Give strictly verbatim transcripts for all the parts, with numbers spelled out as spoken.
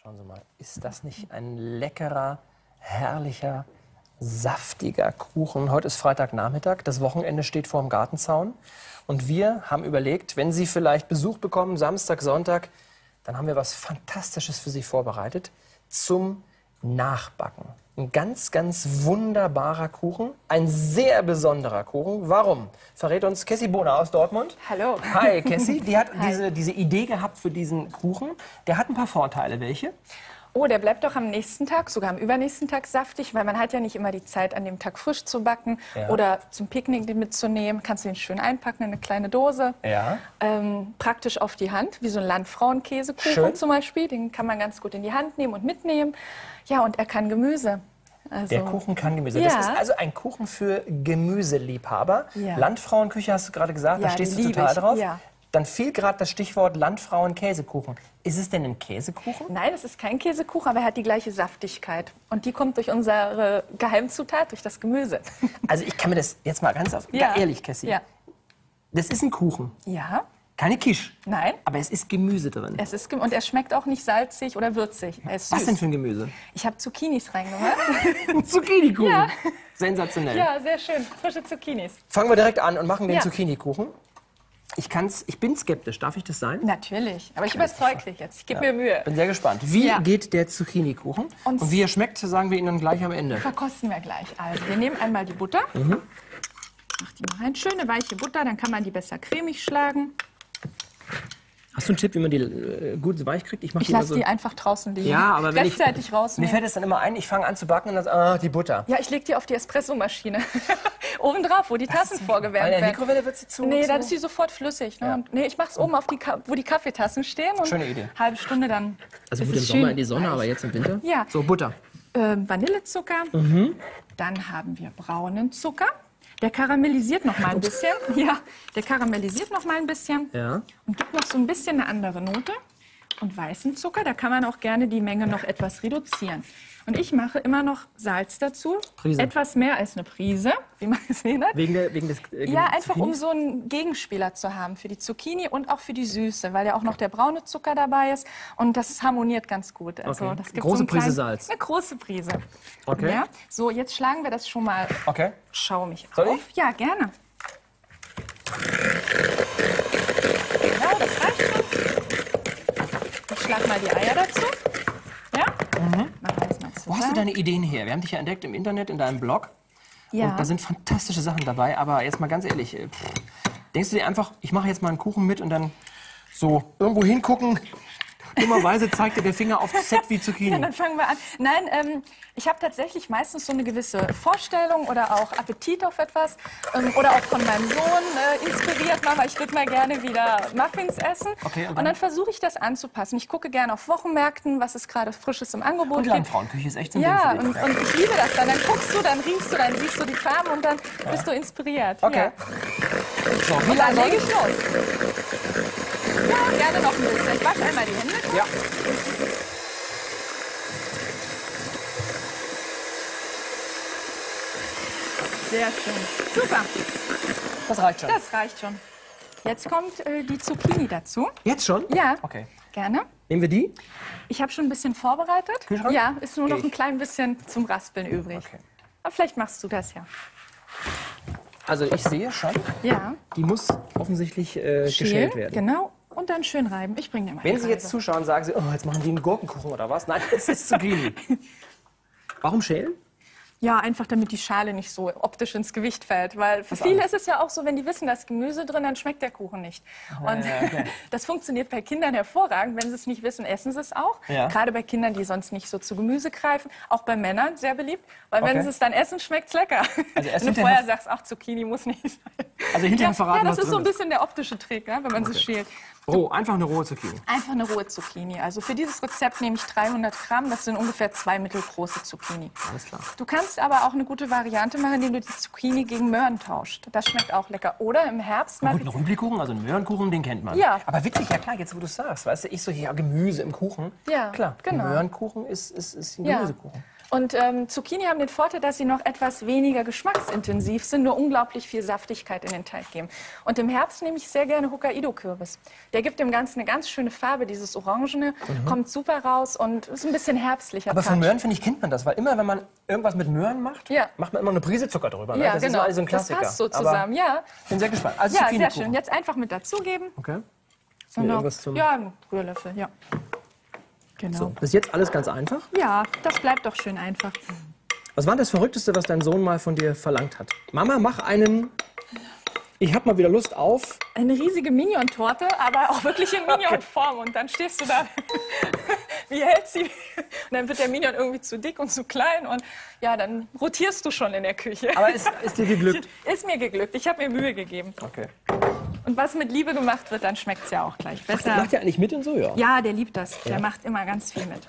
Schauen Sie mal, ist das nicht ein leckerer, herrlicher, saftiger Kuchen? Heute ist Freitagnachmittag, das Wochenende steht vor dem Gartenzaun. Und wir haben überlegt, wenn Sie vielleicht Besuch bekommen, Samstag, Sonntag, dann haben wir was Fantastisches für Sie vorbereitet zum Nachbacken. Ein ganz, ganz wunderbarer Kuchen, ein sehr besonderer Kuchen. Warum? Verrät uns Kessi Bohner aus Dortmund. Hallo. Hi Kessi, die hat Hi. diese, diese Idee gehabt für diesen Kuchen. Der hat ein paar Vorteile. Welche? Oh, der bleibt doch am nächsten Tag, sogar am übernächsten Tag saftig, weil man hat ja nicht immer die Zeit, an dem Tag frisch zu backen Ja. oder zum Picknick den mitzunehmen. Kannst du den schön einpacken in eine kleine Dose. Ja. Ähm, praktisch auf die Hand, wie so ein Landfrauenkäsekuchen Schön. zum Beispiel. Den kann man ganz gut in die Hand nehmen und mitnehmen. Ja, und er kann Gemüse. Also, Der Kuchen kann Gemüse. Ja. Das ist also ein Kuchen für Gemüseliebhaber. Ja. Landfrauenküche hast du gerade gesagt, Ja, da stehst die du liebe total ich. drauf. Ja. Dann fiel gerade das Stichwort Landfrauenkäsekuchen. Ist es denn ein Käsekuchen? Nein, es ist kein Käsekuchen, aber er hat die gleiche Saftigkeit. Und die kommt durch unsere Geheimzutat, durch das Gemüse. Also ich kann mir das jetzt mal ganz auf, Ja. ehrlich, Kessi. Ja. Das ist ein Kuchen, Ja, keine Quiche. nein. Aber es ist Gemüse drin. Es ist, gem- und er schmeckt auch nicht salzig oder würzig. Er ist süß. Was denn für ein Gemüse? Ich habe Zucchinis reingemacht. Ein Zucchini-Kuchen. Ja. Sensationell. Ja, sehr schön. Frische Zucchinis. Fangen wir direkt an und machen den Ja. Zucchini-Kuchen. Ich, kann's, ich bin skeptisch, darf ich das sein? Natürlich. Aber ich überzeug dich jetzt. Ich gebe mir Mühe. Bin sehr gespannt. Wie Ja. geht der Zucchini-Kuchen? Und, Und- wie er schmeckt, sagen wir Ihnen dann gleich am Ende. Verkosten wir gleich. Also, wir nehmen einmal die Butter. Mhm. Mach die mal rein. Schöne, weiche Butter. Dann kann man die besser cremig schlagen. Hast du einen Tipp, wie man die äh, gut weich kriegt? mach Ich immer lasse die einfach draußen liegen. Ja, aber wenn ich, Rechtzeitig mir rausnehmen. fällt es dann immer ein, ich fange an zu backen und dann, ah, die Butter. Ja, ich lege die auf die Espressomaschine. Oben drauf, wo die Tassen vorgewärmt Bei der werden. Mikrowelle wird sie zu. Nee, zu dann ist sie sofort flüssig. Ne? Ja. Und, nee, ich mache es oben, auf die Ka wo die Kaffeetassen stehen. Und Schöne Idee. Halbe Stunde dann. Also ist gut im es Sommer schön in die Sonne, aber jetzt im Winter? Ja. So, Butter. ähm, Vanillezucker. Mhm. Dann haben wir braunen Zucker. Der karamellisiert noch mal ein bisschen. Ja, der karamellisiert noch mal ein bisschen Ja. und gibt noch so ein bisschen eine andere Note. Und weißen Zucker, da kann man auch gerne die Menge noch etwas reduzieren. Und ich mache immer noch Salz dazu. Prise. Etwas mehr als eine Prise, wie man gesehen hat. Wegen, der, wegen des äh, Ja, einfach um Zucchinis? so einen Gegenspieler zu haben für die Zucchini und auch für die Süße, weil ja auch noch der braune Zucker dabei ist und das harmoniert ganz gut. Also, Okay. das gibt Große so einen Prise kleinen- Salz. Eine große Prise. Okay. Ja, so, jetzt schlagen wir das schon mal Okay. schaumig Soll auf. Ja, gerne. Genau, das reicht schon. Ich schlag mal die Eier dazu. Ja? Machen wir jetzt mal Wo hast du zusammen. deine Ideen her? Wir haben dich ja entdeckt im Internet, in deinem Blog. Ja. Und da sind fantastische Sachen dabei. Aber jetzt mal ganz ehrlich, äh, pff, denkst du dir einfach, ich mache jetzt mal einen Kuchen mit und dann so irgendwo hingucken? Dummerweise zeigt dir der Finger auf Set wie Zucchini. Ja, dann fangen wir an. Nein, ähm, ich habe tatsächlich meistens so eine gewisse Vorstellung oder auch Appetit auf etwas. Ähm, oder auch von meinem Sohn äh, inspiriert. Mama, ich würde mal gerne wieder Muffins essen. Okay, und und dann? dann versuche ich das anzupassen. Ich gucke gerne auf Wochenmärkten, was es gerade Frisches im Angebot Und gibt. Landfrauenküche ist echt so ein Ja, Ding und, für dich. und ich liebe das dann. Dann guckst du, dann riechst du, dann siehst du die Farben und dann bist du inspiriert. Okay. Ja. So, wie Und dann lange lege ich los. Ja, gerne noch ein bisschen. Ich wasche einmal die Hände. Ja. Sehr schön. Super, Das reicht schon. das reicht schon. Jetzt kommt äh, die Zucchini dazu. Jetzt schon? Ja, Okay. gerne. Nehmen wir die? Ich habe schon ein bisschen vorbereitet. Kühlschrank? Ja, ist nur noch Ich. ein klein bisschen zum Raspeln übrig. Okay. Aber vielleicht machst du das ja. Also ich sehe schon, Ja, die muss offensichtlich äh, geschält schälen, werden. genau. Und dann schön reiben. Ich bringe dir mal Wenn die Sie jetzt Reibe. zuschauen, sagen Sie, oh, jetzt machen die einen Gurkenkuchen oder was? Nein, das ist Zucchini. Warum schälen? Ja, einfach damit die Schale nicht so optisch ins Gewicht fällt. Weil für Was viele anderes. ist es ja auch so, wenn die wissen, da ist Gemüse drin, dann schmeckt der Kuchen nicht. Und ja, okay. das funktioniert bei Kindern hervorragend. Wenn sie es nicht wissen, essen sie es auch. Ja. Gerade bei Kindern, die sonst nicht so zu Gemüse greifen. Auch bei Männern sehr beliebt. Weil wenn Okay. sie es dann essen, schmeckt es lecker. Also erst wenn du hinterher- vorher sagst, ach, Zucchini muss nicht sein. Also hinterher Ja, verraten, ja, das was ist so ein drin ist. bisschen der optische Trick, ne, wenn man sie schält. Roh, einfach eine rohe Zucchini. Einfach eine rohe Zucchini. Also für dieses Rezept nehme ich dreihundert Gramm. Das sind ungefähr zwei mittelgroße Zucchini. Alles klar. Du kannst aber auch eine gute Variante machen, indem du die Zucchini gegen Möhren tauscht. Das schmeckt auch lecker. Oder im Herbst mal... Gut, ein Rüblikuchen, also einen Möhrenkuchen, den kennt man. Ja. Aber witzig, ja klar, jetzt wo du es sagst, weißt du, ich so, ja, Gemüse im Kuchen. Ja, Klar, genau. ein Möhrenkuchen ist, ist, ist ein Ja. Gemüsekuchen. Und ähm, Zucchini haben den Vorteil, dass sie noch etwas weniger geschmacksintensiv sind, nur unglaublich viel Saftigkeit in den Teig geben. Und im Herbst nehme ich sehr gerne Hokkaido-Kürbis. Der gibt dem Ganzen eine ganz schöne Farbe, dieses Orangene, mhm. kommt super raus und ist ein bisschen herbstlicher. Aber von Möhren, finde ich, kennt man das, weil immer, wenn man irgendwas mit Möhren macht, ja. macht man immer eine Prise Zucker drüber. Ne? Ja, das genau. ist so ein Klassiker. Das passt so zusammen, Aber ja. Ich bin sehr gespannt. Also ja, sehr schön. Jetzt einfach mit dazugeben. Okay. Genau. Ja, ein Rührlöffel, ja. Genau. So, das ist jetzt alles ganz einfach? Ja, das bleibt doch schön einfach. Was war das Verrückteste, was dein Sohn mal von dir verlangt hat? Mama, mach einen... Ich habe mal wieder Lust auf... Eine riesige Minion-Torte, aber auch wirklich in Minion-Form. Und dann stehst du da, wie hält sie? Und dann wird der Minion irgendwie zu dick und zu klein. Und ja, dann rotierst du schon in der Küche. Aber ist, ist dir geglückt? Ist mir geglückt. Ich habe mir Mühe gegeben. Okay. Und was mit Liebe gemacht wird, dann schmeckt es ja auch gleich besser. Macht der eigentlich mit und so, ja? Ja, der liebt das. Ja. Der macht immer ganz viel mit.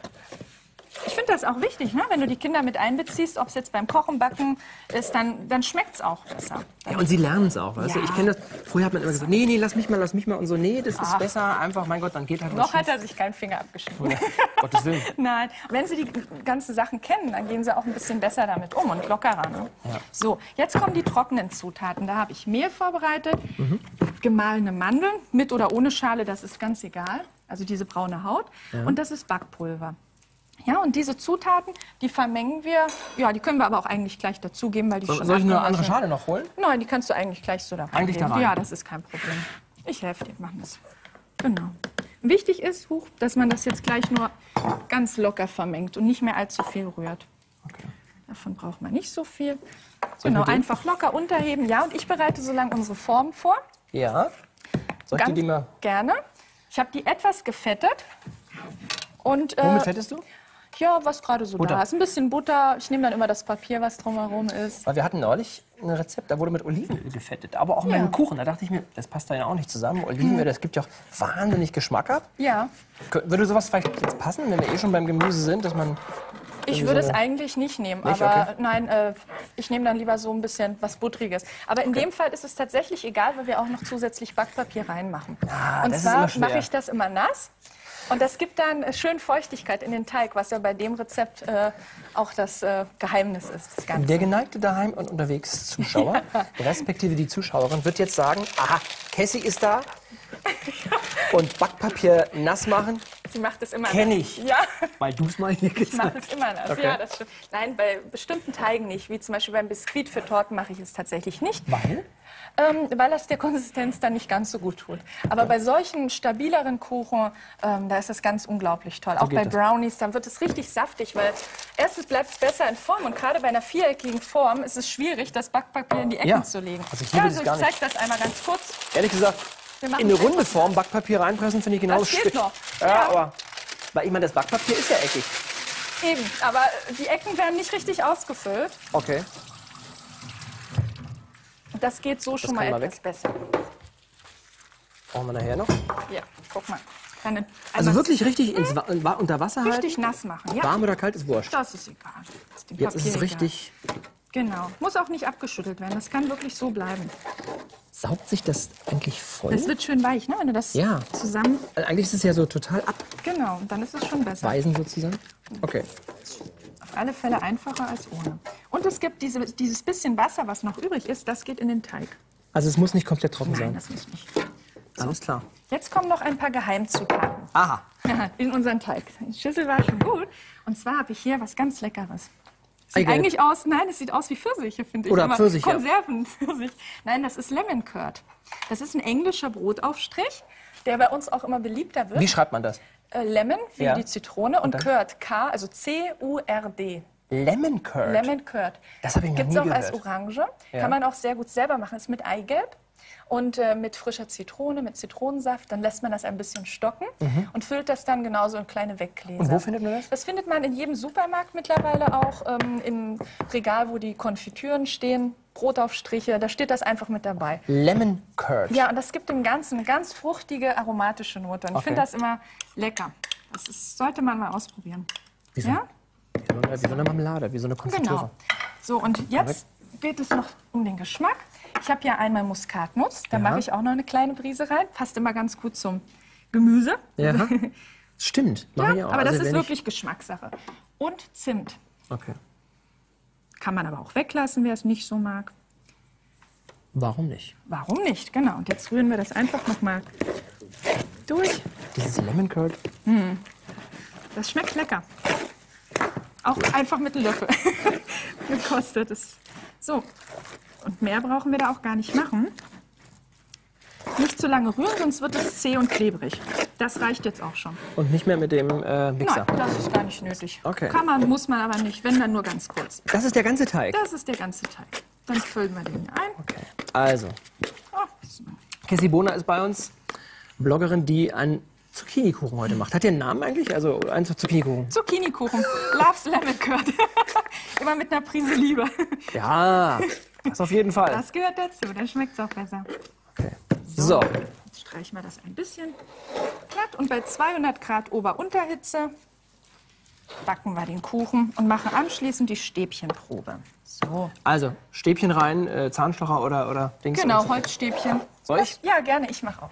Ich finde das auch wichtig, ne? Wenn du die Kinder mit einbeziehst, ob es jetzt beim Kochen, Backen ist, dann, dann schmeckt es auch besser. Ja, und sie lernen es auch, weißt Ja. du? Ich kenne das, früher hat man immer gesagt, nee, nee, lass mich mal, lass mich mal und so, nee, das ist Ach. besser, einfach, mein Gott, dann geht halt was Noch hat schief. er sich keinen Finger abgeschnitten. Ja, Gottes Willen. Nein, wenn sie die ganzen Sachen kennen, dann gehen sie auch ein bisschen besser damit um und lockerer. Ne? Ja. So, jetzt kommen die trockenen Zutaten. Da habe ich Mehl vorbereitet, mhm. gemahlene Mandeln, mit oder ohne Schale, das ist ganz egal. Also diese braune Haut. Ja. Und das ist Backpulver. Ja, und diese Zutaten, die vermengen wir, ja, die können wir aber auch eigentlich gleich dazugeben, weil die So, schon soll ich eine abgemacht andere sind. Schale noch holen? Nein, die kannst du eigentlich gleich so da rein. Eigentlich da rein? Ja, das ist kein Problem. Ich helfe dir, machen das. Genau. Wichtig ist, huch, dass man das jetzt gleich nur ganz locker vermengt und nicht mehr allzu viel rührt. Okay. Davon braucht man nicht so viel. Soll Genau, ich mit dem? einfach locker unterheben. Ja, und ich bereite so lange unsere Form vor. Ja. Soll ich Ganz die mal... gerne. Ich habe die etwas gefettet. Und, äh, Womit fettest du? Ja, was gerade so Butter. da ist. Ein bisschen Butter. Ich nehme dann immer das Papier, was drumherum ist. Weil wir hatten neulich ein Rezept, da wurde mit Olivenöl gefettet. Aber auch mit Ja. einem Kuchen. Da dachte ich mir, das passt da ja auch nicht zusammen. Olivenöl, das gibt ja auch wahnsinnig Geschmack ab. Ja. Kö- Würde sowas vielleicht jetzt passen, wenn wir eh schon beim Gemüse sind, dass man... Ich irgendwie würde so es eine- eigentlich nicht nehmen, Nicht? aber Okay. nein, äh, ich nehme dann lieber so ein bisschen was Buttriges. Aber in dem Fall ist es tatsächlich egal, weil wir auch noch zusätzlich Backpapier reinmachen. Ah, Und das ist immer zwar schwer. mache ich das immer nass. Und das gibt dann äh, schön Feuchtigkeit in den Teig, was ja bei dem Rezept äh, auch das äh, Geheimnis ist. Das Ganze. Der geneigte daheim und unterwegs Zuschauer, respektive die Zuschauerin, wird jetzt sagen, aha, Cassie ist da und Backpapier nass machen, Sie macht es immer kenn nass. ich. Ja, weil du es mal hier ich mache gezeigt es immer nass. Okay. Ja, das stimmt. Nein, bei bestimmten Teigen nicht, wie zum Beispiel beim Biskuit für Torten mache ich es tatsächlich nicht. Weil? Ähm, weil das der Konsistenz dann nicht ganz so gut tut. Aber bei solchen stabileren Kuchen, ähm, da ist das ganz unglaublich toll. Auch geht bei das. Brownies, dann wird es richtig saftig, weil erstens bleibt es besser in Form und gerade bei einer viereckigen Form ist es schwierig, das Backpapier in die Ecken Ja. zu legen. Also ich ja, liebe also das ich gar nicht. zeige das einmal ganz kurz. Ehrlich gesagt, Wir machen in eine es runde einfach. Form Backpapier reinpressen, finde ich genau Das geht schwierig. noch. Ja, Ja. aber weil ich meine, das Backpapier ist ja eckig. Eben, aber die Ecken werden nicht richtig ausgefüllt. Okay. Das geht so schon kann mal mal etwas weg. besser. Brauchen wir nachher noch? Ja, guck mal. Dann Also einmal wirklich richtig ins, Wa- wa- unter Wasser halten? richtig nass machen. Ja, Warm oder kalt ist wurscht. das ist egal. Das ist dem Jetzt ist Papier es richtig... Egal. Genau. Muss auch nicht abgeschüttelt werden. Das kann wirklich so bleiben. Saugt sich das eigentlich voll? Das wird schön weich, ne? Wenn du das Ja. zusammen... Also eigentlich ist es ja so total Genau, und dann ist es schon besser. abweisen sozusagen. Okay. Auf alle Fälle einfacher als ohne. Und es gibt diese, dieses bisschen Wasser, was noch übrig ist, das geht in den Teig. Also es muss nicht komplett trocken Nein, sein. das muss nicht. Alles klar. Jetzt kommen noch ein paar Geheimzutaten Aha. in unseren Teig. Die Schüssel war schon gut. Und zwar habe ich hier was ganz Leckeres. Sieht Eigelb. eigentlich aus, nein, es sieht aus wie Pfirsiche, finde ich. Oder immer. Pfirsich, ja. Konservenpfirsich. Nein, das ist Lemon Curd. Das ist ein englischer Brotaufstrich, der bei uns auch immer beliebter wird. Wie schreibt man das? Äh, Lemon, wie Ja. die Zitrone, und dann? Curd, K, also C U R D. Lemon Curd. Lemon Curd. Das habe ich noch Gibt's nie auch als gehört. Orange. Ja. Kann man auch sehr gut selber machen. Ist mit Eigelb und äh, mit frischer Zitrone, mit Zitronensaft. Dann lässt man das ein bisschen stocken und füllt das dann genauso in kleine Weggläser. Mhm. Und wo findet man das? Das findet man in jedem Supermarkt mittlerweile auch. Ähm, Im Regal, wo die Konfitüren stehen, Brotaufstriche, da steht das einfach mit dabei. Lemon Curd. Ja, und das gibt dem Ganzen eine ganz fruchtige, aromatische Note. Und ich Okay. finde das immer lecker. Das ist, sollte man mal ausprobieren. Wie so, Ja? wie, so eine, wie so eine Marmelade, wie so eine Konfitüre. Genau. So, und jetzt geht es noch um den Geschmack. Ich habe ja einmal Muskatnuss, da Ja. mache ich auch noch eine kleine Prise rein. Passt immer ganz gut zum Gemüse. Ja. Stimmt. Mach ich Ja, auch. aber das Also ist wenn wirklich Geschmackssache. Und Zimt. Okay. Kann man aber auch weglassen, wer es nicht so mag. Warum nicht? Warum nicht? Genau. Und jetzt rühren wir das einfach noch mal durch. Dieses Lemon Curd. Das schmeckt lecker. Auch einfach mit einem Löffel gekostet. Ist. So. Und mehr brauchen wir da auch gar nicht machen. Nicht zu lange rühren, sonst wird es zäh und klebrig. Das reicht jetzt auch schon. Und nicht mehr mit dem äh, Mixer. Nein, das ist gar nicht nötig. Okay. Kann man, muss man aber nicht, wenn dann nur ganz kurz. Das ist der ganze Teig. Das ist der ganze Teig. Dann füllen wir den hier ein. Okay. Also, Oh, so. Cassie Bohner ist bei uns, Bloggerin, die einen Zucchini-Kuchen heute macht. Hat der einen Namen eigentlich? Also ein Zucchini-Kuchen. Zucchini-Kuchen. Loves Lemon Curd. Immer mit einer Prise Liebe. Ja, das auf jeden Fall. Das gehört dazu. Dann schmeckt es auch besser. Okay. So. Jetzt streichen wir das ein bisschen glatt. Und bei zweihundert Grad Ober-Unterhitze backen wir den Kuchen und machen anschließend die Stäbchenprobe. So. Also, Stäbchen rein, äh, Zahnstocher oder, oder Dings. Genau, und- Holzstäbchen. Soll ich? Ja, gerne. Ich mache auf.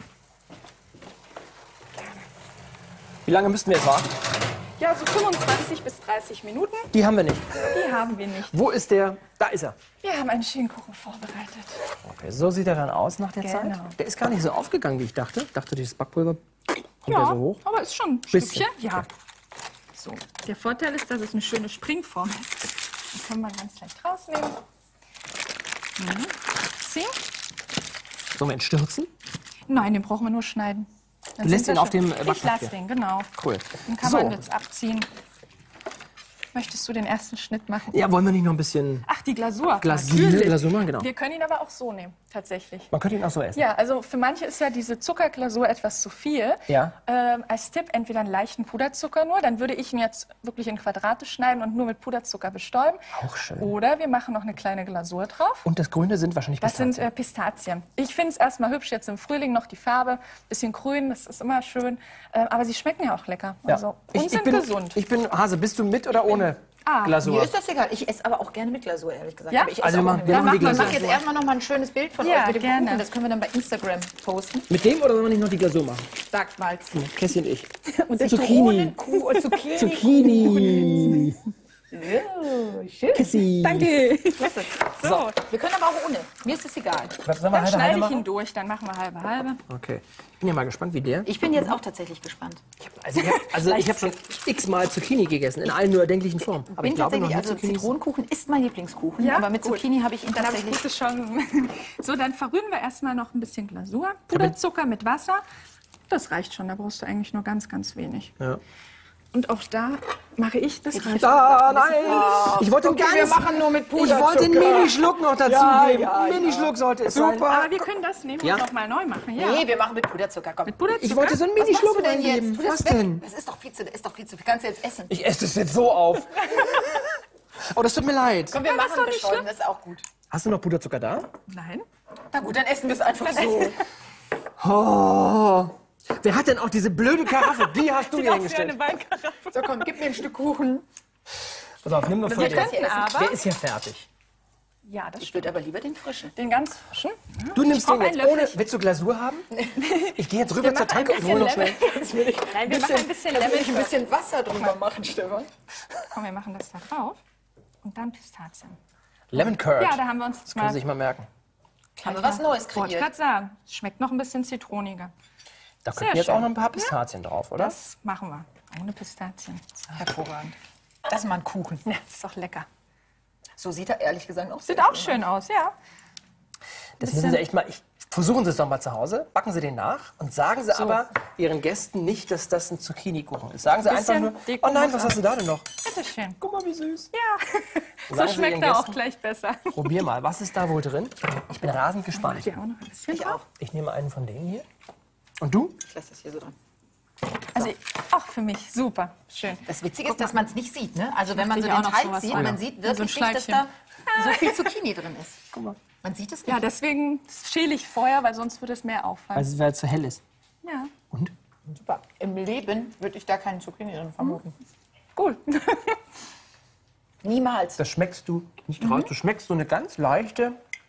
Wie lange müssten wir jetzt warten? Ja, so fünfundzwanzig bis dreißig Minuten. Die haben wir nicht. Die haben wir nicht. Wo ist der? Da ist er. Wir haben einen schönen Kuchen vorbereitet. Okay, so sieht er dann aus nach der Genau. Zeit. Der ist gar nicht so aufgegangen, wie ich dachte. Ich dachte, dieses Backpulver kommt ja Ja, so hoch. aber ist schon ein Bisschen. Stückchen. Ja. So. Der Vorteil ist, dass es eine schöne Springform ist. Die können wir ganz leicht rausnehmen. Mhm. Ziehen. Sollen wir ihn stürzen? Nein, den brauchen wir nur schneiden. Dann Du lässt sind ihn wir auf schon- dem, äh, Ich Backpapier? lasse den, genau. Cool. Den kann So. man jetzt abziehen. Möchtest du den ersten Schnitt machen? Ja, wollen wir nicht noch ein bisschen Ach, die Glasur. Glasur, Natürlich. Glasur machen? Genau. Wir können ihn aber auch so nehmen, tatsächlich. Man könnte ihn auch so essen. Ja, also für manche ist ja diese Zuckerglasur etwas zu viel. Ja. Ähm, als Tipp entweder einen leichten Puderzucker nur, dann würde ich ihn jetzt wirklich in Quadrate schneiden und nur mit Puderzucker bestäuben. Auch schön. Oder wir machen noch eine kleine Glasur drauf. Und das Grüne sind wahrscheinlich Das sind Pistazien. äh, Pistazien. Ich finde es erstmal hübsch, jetzt im Frühling noch die Farbe, bisschen grün, das ist immer schön. Ähm, aber sie schmecken ja auch lecker. Ja. Also, und ich, ich sind bin, gesund. Ich bin Hase. Bist du mit oder ohne Ah, Glasur? Mir ist das egal. Ich esse aber auch gerne mit Glasur, ehrlich gesagt. Ja? Aber ich esse Also wir auch machen- ohne wir Glasur. machen die Ich mache Glasur. jetzt erstmal noch mal ein schönes Bild von Ja, euch mit dem gerne. Kuchen. Das können wir dann bei Instagram posten. Mit dem oder sollen wir nicht noch die Glasur machen? Sagt mal's. Cassie und ich. Und der Zucchini. Zitronenkuh und Zucchini. Zucchini. So, schön. Cassie. Danke. Klasse. So, Wir können aber auch ohne. Mir ist das egal. Was, sollen wir dann halbe, schneide halbe ich machen? ihn durch, dann machen wir halbe halbe. Okay. Ich bin ja mal gespannt, wie der. Ich bin jetzt auch tatsächlich gespannt. Also ich habe also ich hab schon x-mal Zucchini gegessen, in allen nur erdenklichen Formen. Aber bin ich glaube noch tatsächlich, nicht also Zucchinis. Zitronenkuchen ist mein Lieblingskuchen, Ja? aber mit Gut. Zucchini habe ich ihn Dann habe ich tatsächlich. gute Chancen. So, dann verrühren wir erstmal noch ein bisschen Glasur. Puderzucker mit Wasser. Das reicht schon, da brauchst du eigentlich nur ganz, ganz wenig. Ja. Und auch da mache ich das reicht. Ah, nein! Ich wollte einen Okay, wir ganz... machen nur mit Ich wollte einen Puderzucker. Mini-Schluck noch dazu Ja, geben. ja, ja. Mini-Schluck sollte es sein. Aber wir können das nehmen Ja? und nochmal neu machen. Ja. Nee, wir machen mit Puderzucker. Komm. Mit Puderzucker? Ich wollte so einen Was machst Mini-Schluck du denn reingeben. jetzt? Tu das Was weg. denn? Das ist doch viel zu, das ist doch viel zu viel. Kannst du jetzt essen? Ich esse das jetzt so auf. Oh, das tut mir leid. Komm, wir Ja, das ist machen doch nicht bestäuben, schlimm. das ist auch gut. Hast du noch Puderzucker da? Nein. Na gut, dann essen wir es einfach so. Oh. Wer hat denn auch diese blöde Karaffe? Die hast du Sieht hier aus wie eine hingestellt. Weinkaraffe. So, komm, gib mir ein Stück Kuchen. Pass auf, nimm nur von Wir dem. könnten aber... Der ist hier fertig. Ja, das Ich stimmt. würde aber lieber den frischen. Den ganz frischen. Du nimmst brauch den jetzt einen ohne... Löffel. Willst du Glasur haben? Ich gehe jetzt rüber Wir zur machen ein Tanke und hole noch schnell... bisschen Nein, wir machen ein bisschen Da will ich ein Lemon. bisschen Wasser drüber machen, Stefan. Komm, wir machen das da drauf. Und dann Pistazien. Lemon Curd. Ja, da haben wir uns jetzt Das können mal... Sie sich mal merken. Haben wir was Neues Wollte ich kreiert? gerade sagen. Schmeckt noch ein bisschen zitroniger. Da Sehr könnten jetzt schön. auch noch ein paar Pistazien drauf, oder? Das machen wir. Ohne Pistazien. Hervorragend. Das ist mal ein Kuchen. Ja, ist doch lecker. So sieht er ehrlich gesagt auch Sieht sehr auch schön aus, ja. Das müssen Sie echt mal... Ich, versuchen Sie es doch mal zu Hause, backen Sie den nach und sagen Sie aber Ihren Gästen nicht, dass das ein Zucchini-Kuchen ist. Sagen Sie einfach Bisschen nur, Deko oh nein, muss was auch. hast du da denn noch? Bitte schön. Guck mal, wie süß. Ja, so Sagen Sie schmeckt Ihren er auch Gästen, gleich besser. Probier mal, was ist da wohl drin? Ich bin rasend gespannt. Hier auch noch ein bisschen Ich drauf. auch. Ich nehme einen von denen hier. Und du? Ich lasse das hier so dran. Also auch für mich super schön. Das Witzige ist, dass man es nicht sieht. Ne? Also wenn man so hier den auch noch Teig sowas sieht, rein. man sieht So ein wirklich nicht, dass Schleifchen. da so viel Zucchini drin ist. Guck mal. Man sieht es nicht. Ja, deswegen schäle ich vorher, weil sonst würde es mehr auffallen. Weil es weil es zu hell ist. Ja, Und? Super. Im Leben würde ich da keinen Zucchini drin vermuten. gut. Niemals. Das schmeckst du nicht raus. Du schmeckst so eine ganz leichte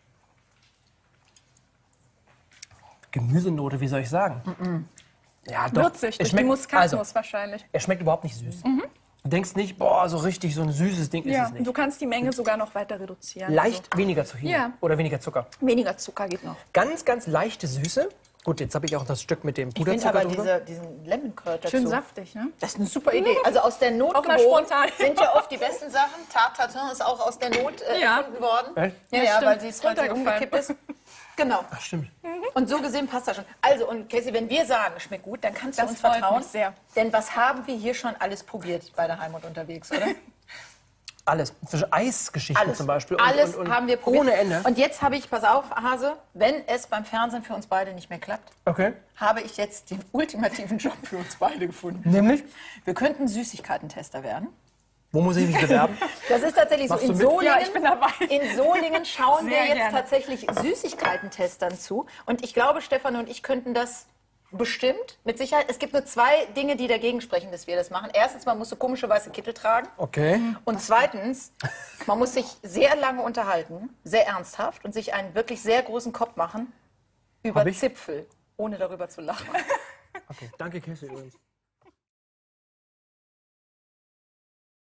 Gemüsenote, wie soll ich sagen? Ja, doch. Würzig, Es durch die schmeckt, Muskatnuss also, wahrscheinlich. er schmeckt überhaupt nicht süß. Du denkst nicht, boah, so richtig, so ein süßes Ding ist Ja, es nicht. du kannst die Menge sogar noch weiter reduzieren. Leicht weniger Zucchini Ja. oder weniger Zucker. Also weniger Zucker geht noch. Ganz, ganz leichte Süße. Gut, jetzt habe ich auch das Stück mit dem Ich finde Puderzucker aber drüber. diese, diesen Lemon Curd dazu. Schön saftig, ne? Das ist eine super Idee. Also aus der Not Auch mal geboren spontan. sind ja oft die besten Sachen. Tarte Tatin ist auch aus der Not äh, Ja. erfunden worden. Echt? Ja, Das ja, stimmt. weil sie es heute Runtergefallen. umgekippt ist. Genau. Ach, stimmt. Und so gesehen passt das schon. Also, und Casey, wenn wir sagen, schmeckt gut, dann kannst du Das uns freut vertrauen. mich sehr. Denn was haben wir hier schon alles probiert bei der Heimat unterwegs, oder? Alles. Zwischen Eisgeschichten Alles. zum Beispiel. Alles und, und, haben wir probiert. Ohne Ende. Und jetzt habe ich, pass auf, Hase, wenn es beim Fernsehen für uns beide nicht mehr klappt, Okay. habe ich jetzt den ultimativen Job für uns beide gefunden. Nämlich, Wir könnten Süßigkeitentester werden. wo muss ich mich bewerben? Das ist tatsächlich so. Machst du In mit? Solingen, Ja, ich bin dabei. in Solingen schauen wir Sehr jetzt gerne. tatsächlich Süßigkeitentestern zu. Und ich glaube, Stefan und ich könnten das bestimmt, mit Sicherheit. Es gibt nur zwei Dinge, die dagegen sprechen, dass wir das machen. Erstens, man muss so komische weiße Kittel tragen. Okay. Und zweitens, man muss sich sehr lange unterhalten, sehr ernsthaft und sich einen wirklich sehr großen Kopf machen über Hab ich? Zipfel, ohne darüber zu lachen. Okay. Danke, Casey übrigens.